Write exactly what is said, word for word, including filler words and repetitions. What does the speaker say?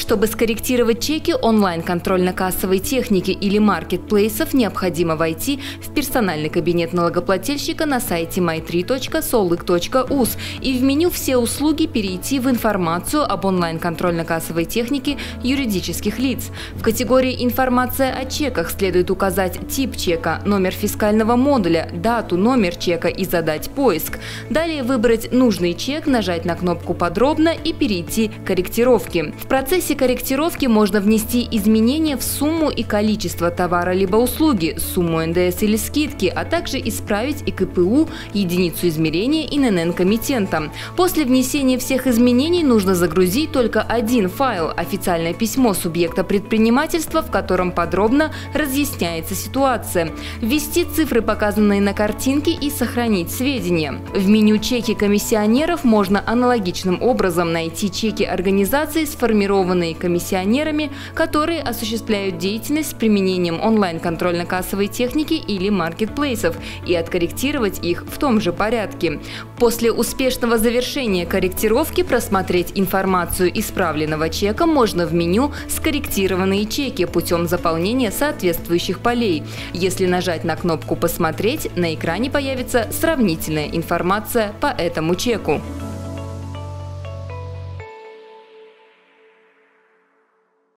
Чтобы скорректировать чеки онлайн-контрольно-кассовой техники или маркетплейсов, необходимо войти в персональный кабинет налогоплательщика на сайте май три точка солык точка уз и в меню «Все услуги» перейти в информацию об онлайн-контрольно-кассовой технике юридических лиц. В категории «Информация о чеках» следует указать тип чека, номер фискального модуля, дату, номер чека и задать поиск. Далее выбрать нужный чек, нажать на кнопку «Подробно» и перейти к корректировке. В процессе корректировки можно внести изменения в сумму и количество товара либо услуги, сумму эн дэ эс или скидки, а также исправить и ка пэ у, единицу измерения и эн эн эн коммитента. После внесения всех изменений нужно загрузить только один файл – официальное письмо субъекта предпринимательства, в котором подробно разъясняется ситуация, ввести цифры, показанные на картинке, и сохранить сведения. В меню «Чеки комиссионеров» можно аналогичным образом найти чеки организаций, сформированные комиссионерами, которые осуществляют деятельность с применением онлайн-контрольно-кассовой техники или маркетплейсов, и откорректировать их в том же порядке. После успешного завершения корректировки просмотреть информацию исправленного чека можно в меню «Скорректированные чеки» путем заполнения соответствующих полей. Если нажать на кнопку «Посмотреть», на экране появится сравнительная информация по этому чеку.